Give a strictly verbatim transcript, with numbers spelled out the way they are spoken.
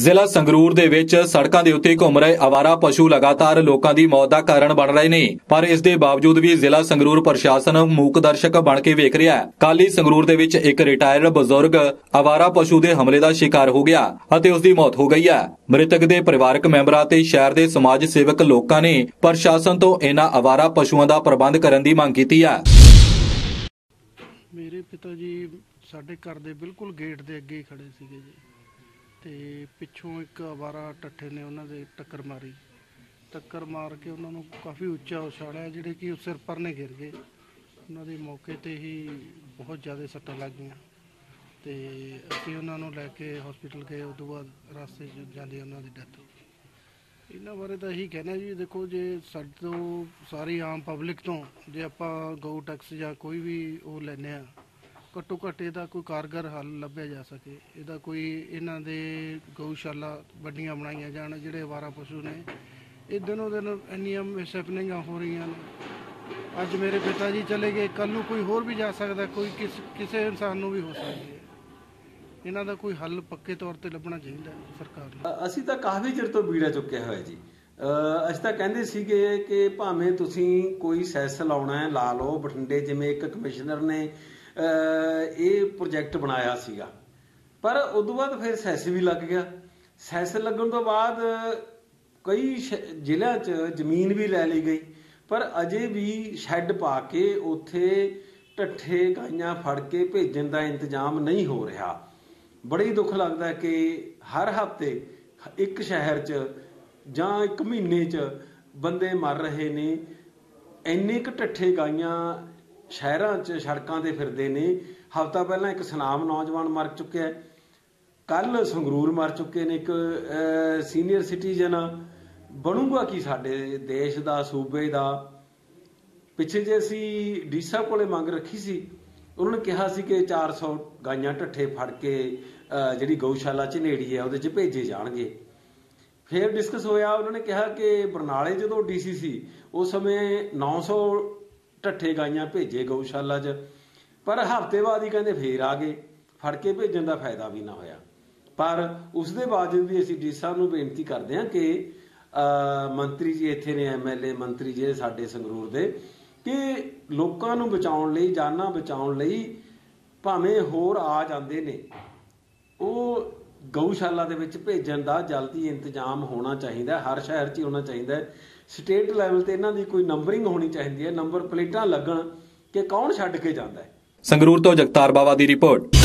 ਜ਼ਿਲ੍ਹਾ ਸੰਗਰੂਰ ਦੇ ਵਿੱਚ ਸੜਕਾਂ ਦੇ ਉੱਤੇ ਘੁੰਮ ਰਹੇ ਆਵਾਰਾ ਪਸ਼ੂ ਲਗਾਤਾਰ ਲੋਕਾਂ ਦੀ ਮੌਤ ਦਾ ਕਾਰਨ ਬਣ ਰਹੇ ਨੇ, ਪਰ ਇਸ ਦੇ ਬਾਵਜੂਦ ਵੀ ਜ਼ਿਲ੍ਹਾ ਸੰਗਰੂਰ ਪ੍ਰਸ਼ਾਸਨ ਮੂਕ ਦਰਸ਼ਕ ਬਣ ਕੇ ਵੇਖ ਰਿਹਾ ਹੈ। ਕੱਲ੍ਹ ਹੀ ਸੰਗਰੂਰ ਦੇ ਵਿੱਚ ਇੱਕ ਰਿਟਾਇਰਡ ਬਜ਼ੁਰਗ ਆਵਾਰਾ ਪਸ਼ੂ ਦੇ ਹਮਲੇ ਦਾ ਸ਼ਿਕਾਰ ਹੋ ਗਿਆ ਅਤੇ ਉਸ ਦੀ ਮੌਤ ਹੋ ਗਈ ਹੈ। ਮ੍ਰਿਤਕ ਦੇ ਪਰਿਵਾਰਕ ਮੈਂਬਰਾਂ ਤੇ ਸ਼ਹਿਰ ਦੇ ਸਮਾਜ ਸੇਵਕ ਲੋਕਾਂ ਨੇ ਪ੍ਰਸ਼ਾਸਨ ਤੋਂ ਇਹਨਾਂ ਆਵਾਰਾ ਪਸ਼ੂਆਂ ਦਾ ਪ੍ਰਬੰਧ ਕਰਨ ਦੀ ਮੰਗ ਕੀਤੀ ਹੈ। ਮੇਰੇ ਪਿਤਾ ਜੀ ਸਾਡੇ ਘਰ ਦੇ ਬਿਲਕੁਲ ਗੇਟ ਦੇ ਅੱਗੇ ਹੀ ਖੜੇ ਸੀਗੇ ਜੀ, ਤੇ ਪਿੱਛੋਂ ਇੱਕ ਆਵਾਰਾ ਟੱਠੇ ਨੇ ਉਹਨਾਂ ਦੇ ਟੱਕਰ ਮਾਰੀ। ਟੱਕਰ ਮਾਰ ਕੇ ਉਹਨਾਂ ਨੂੰ ਕਾਫੀ ਉੱਚਾ ਉਛਾਲਿਆ, ਜਿਹੜੇ ਕਿ ਸਿਰ ਪਰ ਨੇ ਗਿਰ ਗਏ। ਉਹਨਾਂ ਦੇ ਮੌਕੇ ਤੇ ਹੀ ਬਹੁਤ ਜ਼ਿਆਦਾ ਸੱਟਾਂ ਲੱਗ ਗਈਆਂ ਤੇ ਅਸੀਂ ਉਹਨਾਂ ਨੂੰ ਲੈ ਕੇ ਹਸਪੀਟਲ ਗਏ। ਉਸ ਤੋਂ ਬਾਅਦ ਰਸਤੇ 'ਚ ਜਾਂਦੇ ਉਹਨਾਂ ਦੀ ਡੈਥ ਹੋ ਗਈ। ਇਹਨਾਂ ਬਾਰੇ ਤਾਂ ਇਹੀ ਕਹਿਣਾ ਜੀ, ਦੇਖੋ ਜੇ ਸਾਡੇ ਤੋਂ ਸਾਰੀ ਆਮ ਪਬਲਿਕ ਤੋਂ ਜੇ ਆਪਾਂ ਗਊ ਟੈਕਸ ਜਾਂ ਕੋਈ ਵੀ ਉਹ ਲੈਂਦੇ ਹਾਂ, ਘੱਟੋ ਘੱਟ ਇਹਦਾ ਕੋਈ ਕਾਰਗਰ ਹੱਲ ਲੱਭਿਆ ਜਾ ਸਕੇ। ਇਹਦਾ ਕੋਈ ਇਹਨਾਂ ਦੇ ਗਊਸ਼ਾਲਾ ਵੱਡੀਆਂ ਬਣਾਈਆਂ ਜਾਣ। ਜਿਹੜੇ ਅਵਾਰਾ ਪਸ਼ੂ ਨੇ ਇਹ ਦਿਨੋਂ ਦਿਨ ਇੰਨੀਆਂ ਮਿਸਹੈਪਨਿੰਗਾਂ ਹੋ ਰਹੀਆਂ ਨੇ। ਅੱਜ ਮੇਰੇ ਪਿਤਾ ਜੀ ਚਲੇ ਗਏ, ਕੱਲ੍ਹ ਨੂੰ ਕੋਈ ਹੋਰ ਵੀ ਜਾ ਸਕਦਾ, ਕੋਈ ਕਿਸ ਕਿਸੇ ਇਨਸਾਨ ਨੂੰ ਵੀ ਹੋ ਸਕਦੀ ਹੈ। ਇਹਨਾਂ ਦਾ ਕੋਈ ਹੱਲ ਪੱਕੇ ਤੌਰ ਤੇ ਲੱਭਣਾ ਚਾਹੀਦਾ ਸਰਕਾਰ ਨੂੰ। ਅਸੀਂ ਤਾਂ ਕਾਫੀ ਚਿਰ ਤੋਂ ਬੀੜਾ ਚੁੱਕਿਆ ਹੋਇਆ ਜੀ। ਅਸੀਂ ਤਾਂ ਕਹਿੰਦੇ ਸੀਗੇ ਕਿ ਭਾਵੇਂ ਤੁਸੀਂ ਕੋਈ ਸੈਸ ਲਾਉਣਾ ਹੈ ਲਾ ਲਓ। ਬਠਿੰਡੇ ਜਿਵੇਂ ਇੱਕ ਕਮਿਸ਼ਨਰ ਨੇ ਇਹ ਪ੍ਰੋਜੈਕਟ ਬਣਾਇਆ ਸੀਗਾ, ਪਰ ਉਦੋਂ ਬਾਅਦ ਫਿਰ ਸੈਸ ਵੀ ਲੱਗ ਗਿਆ। ਸੈਸ ਲੱਗਣ ਤੋਂ ਬਾਅਦ ਕਈ ਜ਼ਿਲ੍ਹਿਆਂ 'ਚ ਜ਼ਮੀਨ ਵੀ ਲੈ ਲਈ ਗਈ, ਪਰ ਅਜੇ ਵੀ ਸ਼ੈੱਡ ਪਾ ਕੇ ਉੱਥੇ ਢੱਠੇ ਗਾਈਆਂ ਫੜ ਕੇ ਭੇਜਣ ਦਾ ਇੰਤਜ਼ਾਮ ਨਹੀਂ ਹੋ ਰਿਹਾ। ਬੜੀ ਦੁੱਖ ਲੱਗਦਾ ਕਿ ਹਰ ਹਫ਼ਤੇ ਇੱਕ ਸ਼ਹਿਰ 'ਚ ਜਾਂ ਇੱਕ ਮਹੀਨੇ 'ਚ ਬੰਦੇ ਮਰ ਰਹੇ ਨੇ। ਇੰਨੇ ਕੁ ਢੱਠੇ ਗਾਈਆਂ ਸ਼ਹਿਰਾਂ 'ਚ ਸੜਕਾਂ 'ਤੇ ਫਿਰਦੇ ਨੇ। ਹਫ਼ਤਾ ਪਹਿਲਾਂ ਇੱਕ ਸੁਨਾਮ ਨੌਜਵਾਨ ਮਰ ਚੁੱਕਿਆ, ਕੱਲ੍ਹ ਸੰਗਰੂਰ ਮਰ ਚੁੱਕੇ ਨੇ ਇੱਕ ਸੀਨੀਅਰ ਸਿਟੀਜ਼ਨ। ਬਣੂਗਾ ਕੀ ਸਾਡੇ ਦੇਸ਼ ਦਾ, ਸੂਬੇ ਦਾ? ਪਿੱਛੇ ਜੇ ਅਸੀਂ ਡੀ ਸੀ ਸਾਹਿਬ ਕੋਲੇ ਮੰਗ ਰੱਖੀ ਸੀ, ਉਹਨਾਂ ਨੇ ਕਿਹਾ ਸੀ ਕਿ ਚਾਰ ਸੌ ਗਾਈਆਂ ਢੱਠੇ ਫੜ ਕੇ ਜਿਹੜੀ ਗਊਸ਼ਾਲਾ ਝਨੇੜੀ ਹੈ ਉਹਦੇ 'ਚ ਭੇਜੇ ਜਾਣਗੇ। ਫਿਰ ਡਿਸਕਸ ਹੋਇਆ, ਉਹਨਾਂ ਨੇ ਕਿਹਾ ਕਿ ਬਰਨਾਲੇ ਜਦੋਂ ਡੀ ਸੀ ਸੀ ਉਸ ਸਮੇਂ ਨੌ ਸੌ ਢੱਠੇ ਗਾਈਆਂ ਭੇਜੇ ਗਊਸ਼ਾਲਾ 'ਚ, ਪਰ ਹਫ਼ਤੇ ਬਾਅਦ ਹੀ ਕਹਿੰਦੇ ਫੇਰ ਆ ਗਏ। ਫੜ ਕੇ ਭੇਜਣ ਦਾ ਫਾਇਦਾ ਵੀ ਨਾ ਹੋਇਆ। ਪਰ ਉਸ ਦੇ ਬਾਵਜੂਦ ਵੀ ਅਸੀਂ ਡੀ ਸੀ ਸਾਹਿਬ ਨੂੰ ਬੇਨਤੀ ਕਰਦੇ ਹਾਂ ਕਿ ਮੰਤਰੀ ਜੀ ਇੱਥੇ ਨੇ, ਐਮ ਐਲ ਏ ਮੰਤਰੀ ਜਿਹੜੇ ਸਾਡੇ ਸੰਗਰੂਰ ਦੇ, ਕਿ ਲੋਕਾਂ ਨੂੰ ਬਚਾਉਣ ਲਈ, ਜਾਨਾਂ ਬਚਾਉਣ ਲਈ ਭਾਵੇਂ ਹੋਰ ਆ ਜਾਂਦੇ ਨੇ, ਉਹ ਗਊਸ਼ਾਲਾ ਦੇ ਵਿੱਚ ਭੇਜਣ ਦਾ ਜਲਦੀ ਇੰਤਜ਼ਾਮ ਹੋਣਾ ਚਾਹੀਦਾ। ਹਰ ਸ਼ਹਿਰ 'ਚ ਹੀ ਹੋਣਾ ਚਾਹੀਦਾ। ਸਟੇਟ ਲੈਵਲ ਤੇ ਇਹਨਾਂ ਦੀ ਕੋਈ ਨੰਬਰਿੰਗ ਹੋਣੀ ਚਾਹੀਦੀ ਹੈ, ਨੰਬਰ ਪਲੇਟਾਂ ਲੱਗਣ ਕਿ ਕੌਣ ਛੱਡ ਕੇ ਜਾਂਦਾ ਹੈ। ਸੰਗਰੂਰ ਤੋਂ ਜਗਤਾਰ ਬਾਵਾ ਦੀ ਰਿਪੋਰਟ।